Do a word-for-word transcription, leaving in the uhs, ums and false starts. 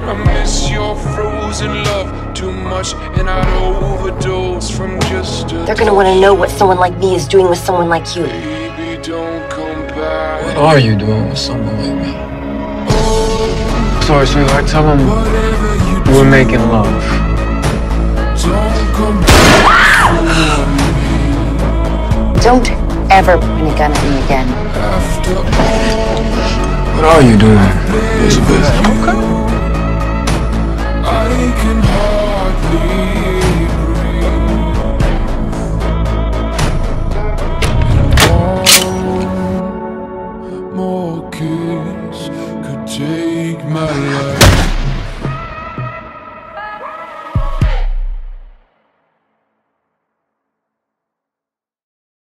I miss your frozen love too much, and I'd overdose from just a They're gonna want to know what someone like me is doing with someone like you. Baby, don't come back. What are you doing with someone like me? Sorry, sweetheart, tell them we're making love. Don't come back. Don't ever point a gun at me again. After all, What are you doing, Elizabeth? okay.